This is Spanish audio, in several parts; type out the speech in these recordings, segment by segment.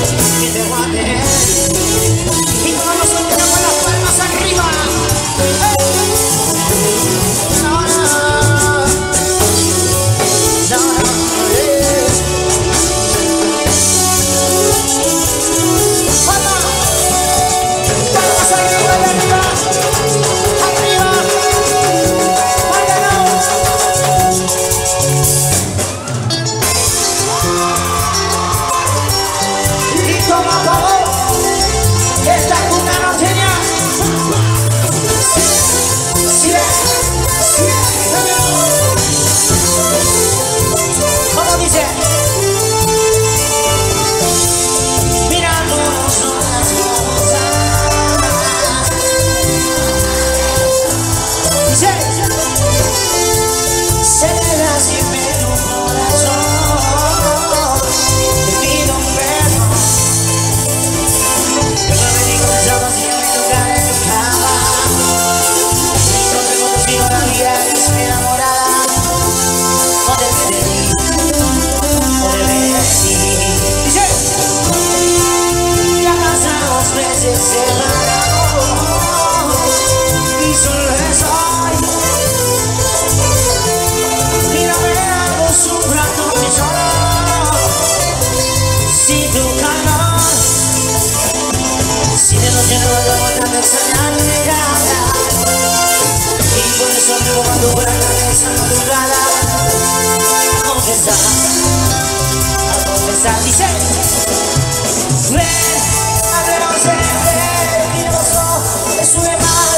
que te voy a tener. Y todos los solteros con las palmas arriba. No, no, no, no, palmas arriba, arriba, arriba. Esta cuna norteña. ¿Cómo dice? Mirándonos las cosas. Dice. Se me lastimé tu corazón. Te pido un perdón. Dice, ven, hablemos de mi gozo, me sube mal.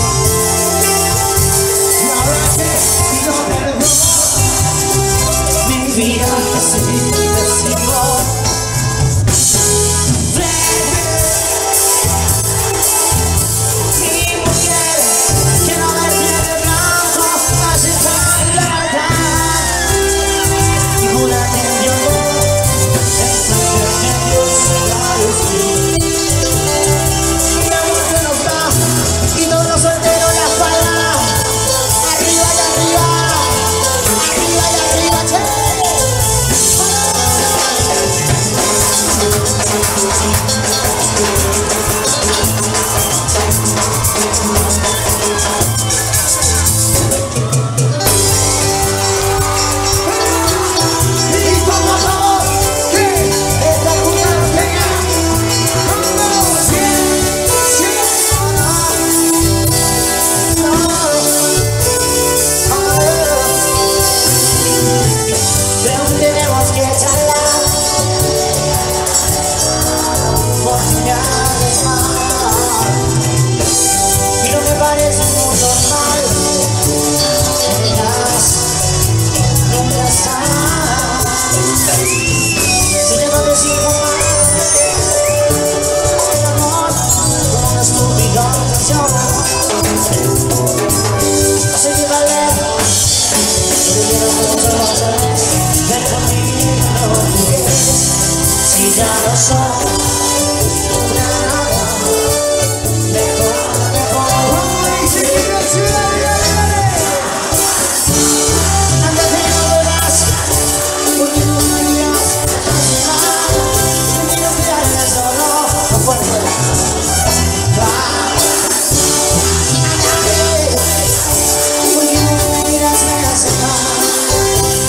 Y ahora que pido perdón, mi vida se decimos. Ven, mi mujer, que no me tiene blanco, hace tanta maldad. Y una atención. Y todos los solteros las palmas arriba y arriba, arriba y arriba, che.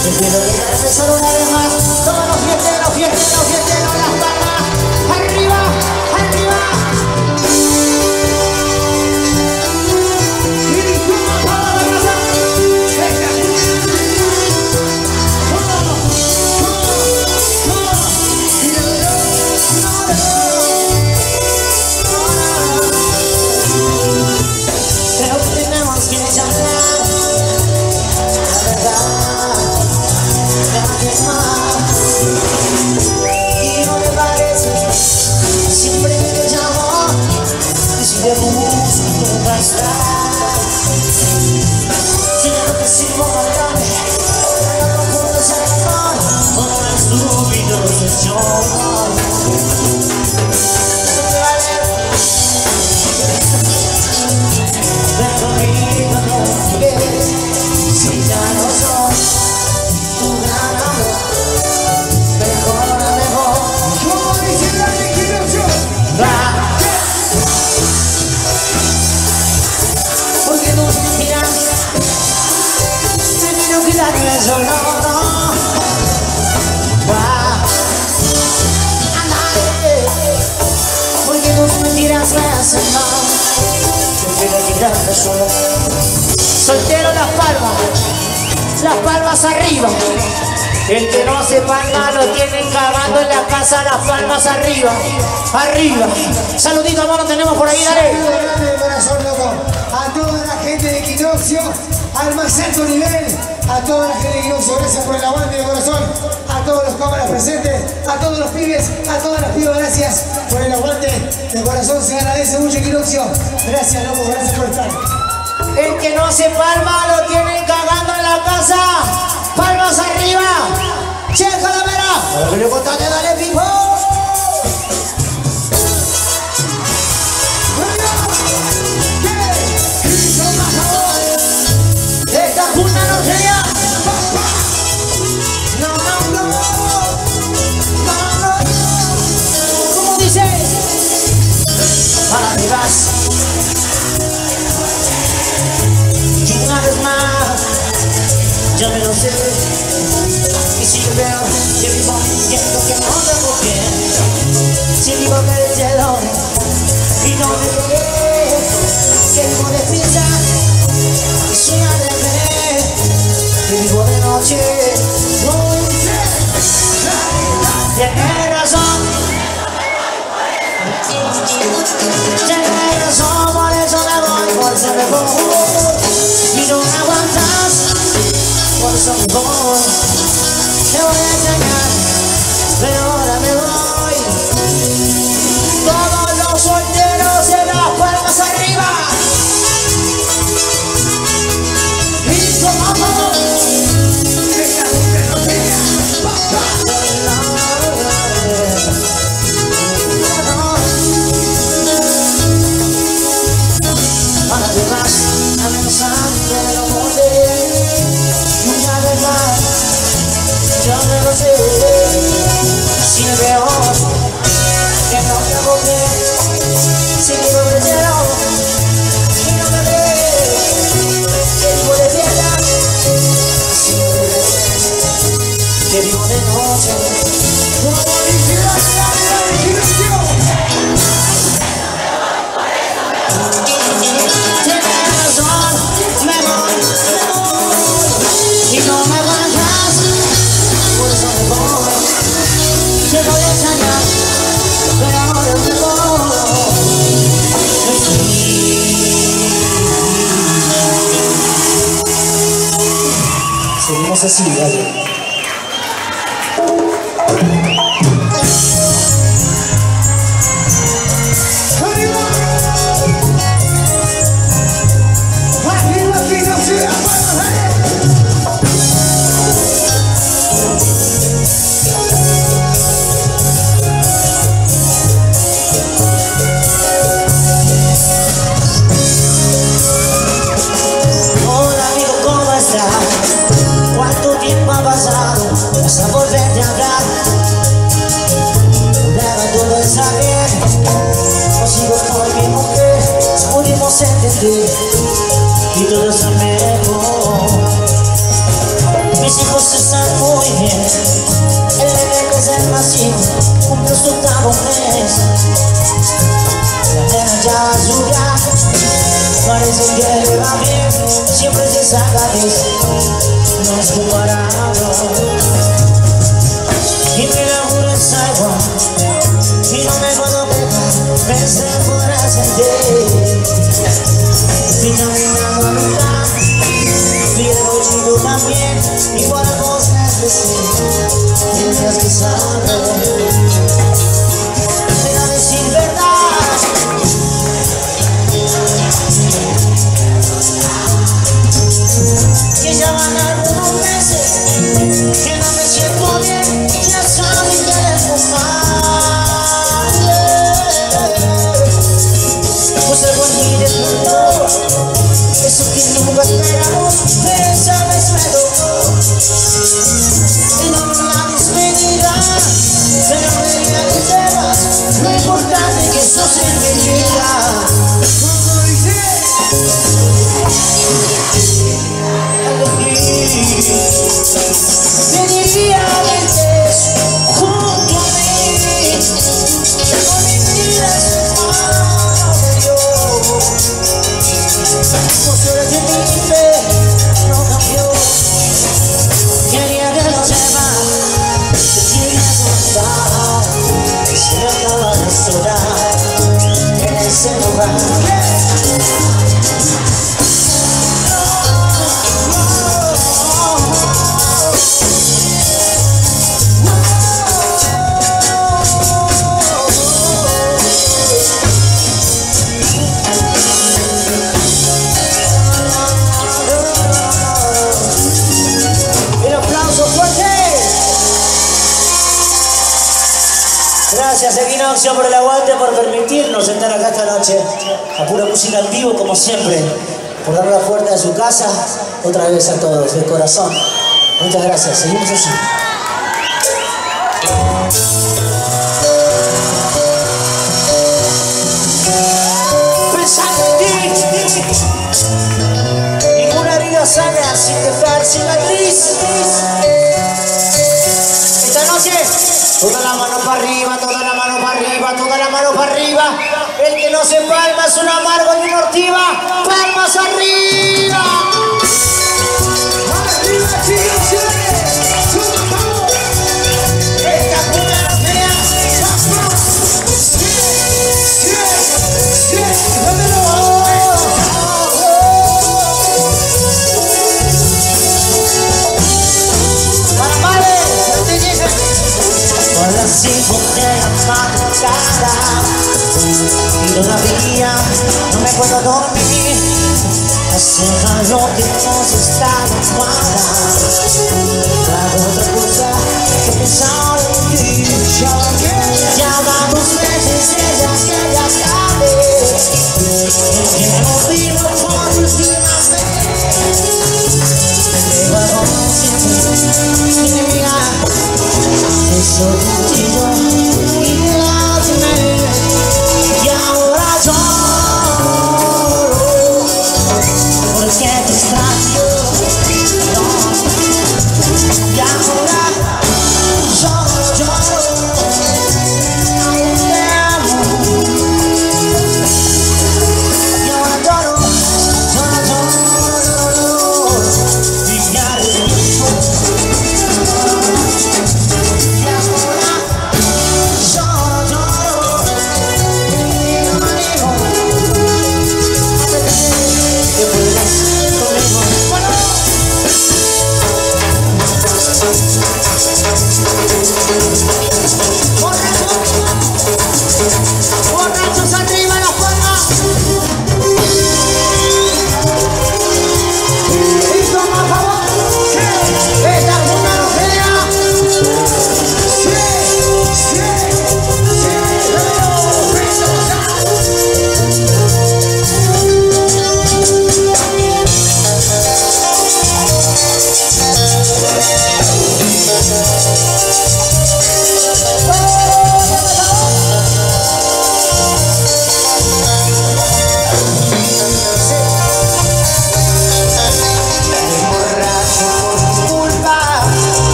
Solo una vez más, todos los fieteros, las palmas arriba. eso no, no. Porque tus mentiras me hacen mal. Prefiero quitarte solo. Soltero las palmas arriba. El que no hace palma lo tienen cagando en la casa, las palmas arriba, arriba. Saludito, amor, tenemos por ahí, dale. Saludo grande de corazón, loco. A toda la gente de Equinoccio, al más alto nivel. A toda la gente de Equinoccio, gracias por el aguante de corazón. A todos los cámaras presentes, a todos los pibes, a todas las pibas, gracias por el aguante de corazón. Se agradece mucho Equinoccio. Gracias, loco, gracias por estar. El que no hace palma lo tienen cagando en la casa. Palmas arriba. Che, Calavera. Dale, botate, dale, pipo. Esta junta no sería. No, no, no. No, no. ¿Cómo dice? Para arriba. Y una vez más. Yo me lo sé. Y si yo veo que vivo diciendo que no tengo bien, si digo que te doy y no me crees, que vivo de prisa y soy al revés, que vivo de noche, no sé. Tienes razón, tienes razón, por eso me voy, por eso me voy y no me aguantas. Por eso me voy, te voy a engañar, pero ahora me voy. Todos los solteros de las palmas arriba. Y como esta mujer no tenía papá. Para demás, amenazando de no poder. Una vez más, yo me lo sé. Si me veo que no te hago bien, si digo que te amo y no me ves, que vivo de fiesta, si no me ves, que vivo de noche. Como dice la tienes razón, me voy. Y no me aguantas, por eso me voy. Te voy a extrañar, pero ahora me voy. Seguimos así, dale. ¿Cuánto tiempo ha pasado? Vas a volverte a hablar. Prueba todo está bien. No sigo con mi mujer. Nos pudimos entender y todo está mejor. Mis hijos están muy bien. El bebé que es el más chico cumple su octavo mes. La nena ya ayuda. Parece que le va bien. Siempre se saca de eso. No es comparado. Y mi laburo es agua y no me puedo pegar. Pensé podrá sentir vitamina voluntad. Viejo chico también y por la voz necesito. Tienes que saber. Pero decir verdad. Que ya van algunos meses que no me siento bien, ya saben que eres mal. emociones de mi fe no cambió. Quería que lo sepas, te quería contar, se me acaba de sonar en ese lugar. Gracias Equinoccio por el aguante, por permitirnos estar acá esta noche a pura música en vivo como siempre, por darle la puerta de su casa otra vez a todos, de corazón. Muchas gracias, seguimos así. Pensando en ti, ninguna herida sana sin dejar cicatriz. Esta noche toda la mano para arriba, toda la mano para arriba, toda la mano para arriba. El que no se palma es un amargo y una ortiva. ¡Palmas arriba! ¡Arriba, chicos! ¡Esta puta no sea! Así ponte la madrugada y todavía no me puedo dormir. Hace calor que no se está almohada. Hago otra cosa que pensar en ti. Ya van 2 meses que ya sabe que me olvido por última vez. Me llevo siempre enemiga. Eso contigo y hazme, y ahora lloro porque te extraño, no, y ahora lloro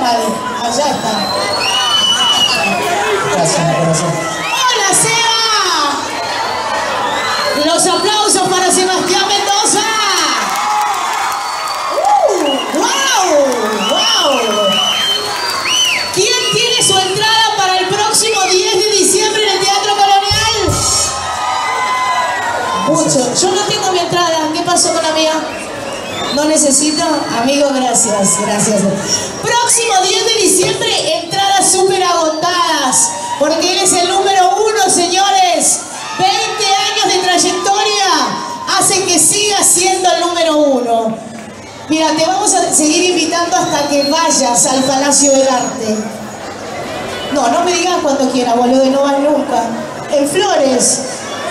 Dale, allá está. Gracias, mi corazón. ¡Hola, Seba! Los aplausos para Sebastián Mendoza. ¡Wow! ¡Wow! ¿Quién tiene su entrada para el próximo 10 de diciembre en el Teatro Colonial? Mucho. Yo no tengo mi entrada. ¿Qué pasó con la mía? ¿No necesito? Amigo, gracias, gracias. Próximo 10 de diciembre, entradas súper agotadas. Porque él es el número 1, señores. 20 años de trayectoria hacen que siga siendo el número 1. Mira, te vamos a seguir invitando hasta que vayas al Palacio del Arte. No, no me digas cuando quieras, boludo, no vas nunca. En Flores.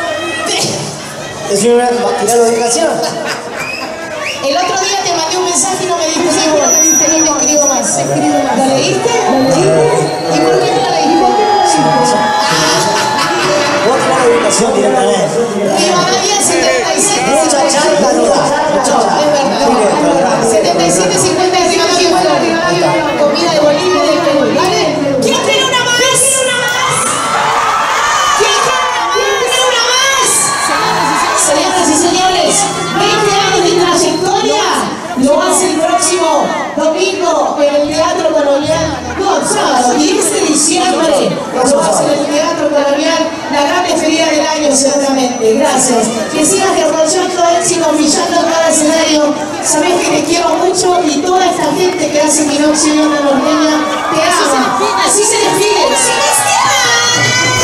¿Es una tirar la ubicación? El otro día te mandé un mensaje y no me dijiste, no te escribo más. ¿Lo leíste? ¿Y por qué no lo leíste? Vos tirás la ubicación directamente. Rivadavia 77. Mucha chanta no da. Es verdad. 77, 50 de Rivadavia. Comida de Bolivia y de Perú. ¿Vale? ¿Quién quiere una más? ¿Quién quiere una más? Señoras y señores, 20 años de trayectoria lo hace el próximo domingo en el Teatro Colonial. No, sábado, 10 de diciembre lo hace en el Teatro Colonial, la gran despedida del año seguramente. Gracias. Que sigas derrochando éxito, brillando en cada escenario. Sabés que te quiero mucho y toda esta gente que hace Quinoxio y Onda Norteña te ama. Así se despide. ¡Sebastián!